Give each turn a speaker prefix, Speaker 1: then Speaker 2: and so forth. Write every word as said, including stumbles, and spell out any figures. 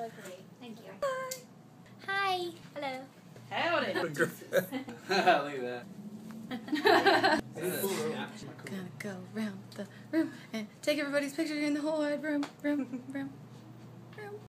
Speaker 1: look great. Thank you. Hi. Hello.
Speaker 2: Howdy.
Speaker 3: Look at that.
Speaker 4: Gonna go round the room and take everybody's picture in the whole wide room, room, room.